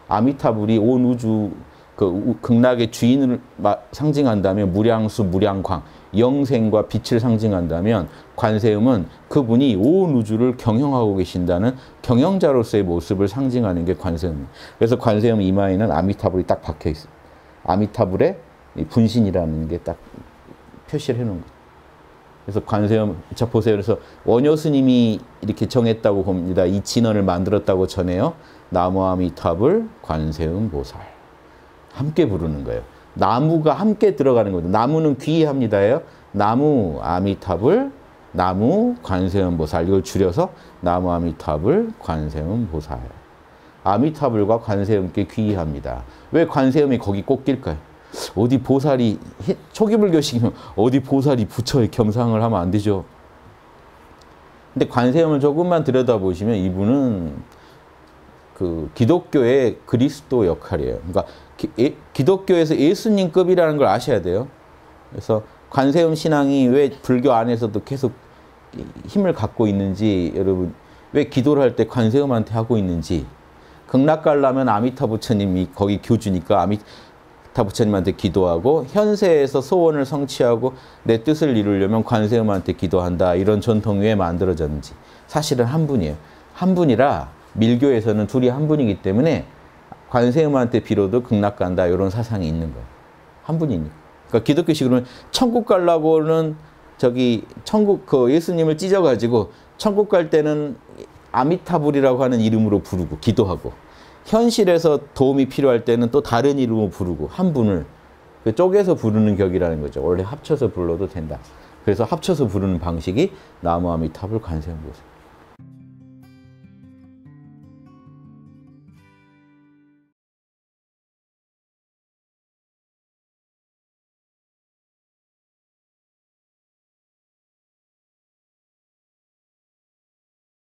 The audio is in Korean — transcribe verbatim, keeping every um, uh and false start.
아미타불이 온 우주 그 극락의 주인을 상징한다면 무량수, 무량광, 영생과 빛을 상징한다면 관세음은 그분이 온 우주를 경영하고 계신다는 경영자로서의 모습을 상징하는 게 관세음이에요. 그래서 관세음 이마에는 아미타불이 딱 박혀 있어요. 아미타불의 분신이라는 게 딱 표시를 해놓은 거죠. 그래서 관세음, 자 보세요. 그래서 원효 스님이 이렇게 정했다고 봅니다. 이 진언을 만들었다고 전해요. 나무 아미타불 관세음 보살. 함께 부르는 거예요. 나무가 함께 들어가는 거죠. 나무는 귀합니다예요. 나무 아미타불, 나무 관세음 보살. 이걸 줄여서 나무 아미타불 관세음 보살. 아미타불과 관세음께 귀합니다. 왜 관세음이 거기 꼭 낄까요? 어디 보살이, 초기불교식이면 어디 보살이 부처에 겸상을 하면 안 되죠. 근데 관세음을 조금만 들여다보시면 이분은 그 기독교의 그리스도 역할이에요. 그러니까 기, 예, 기독교에서 예수님급이라는 걸 아셔야 돼요. 그래서 관세음 신앙이 왜 불교 안에서도 계속 힘을 갖고 있는지, 여러분 왜 기도를 할 때 관세음한테 하고 있는지, 극락 가려면 아미타 부처님이 거기 교주니까 아미타 부처님한테 기도하고, 현세에서 소원을 성취하고 내 뜻을 이루려면 관세음한테 기도한다, 이런 전통이 왜 만들어졌는지. 사실은 한 분이에요. 한 분이라 밀교에서는 둘이 한 분이기 때문에 관세음한테 빌어도 극락 간다, 이런 사상이 있는 거예요. 한 분이니까. 그러니까 기독교식으로는 천국 가려고는 저기 천국 그 예수님을 찢어가지고 천국 갈 때는 아미타불이라고 하는 이름으로 부르고 기도하고, 현실에서 도움이 필요할 때는 또 다른 이름으로 부르고, 한 분을 그 쪼개서 부르는 격이라는 거죠. 원래 합쳐서 불러도 된다. 그래서 합쳐서 부르는 방식이 나무 아미타불 관세음 보살.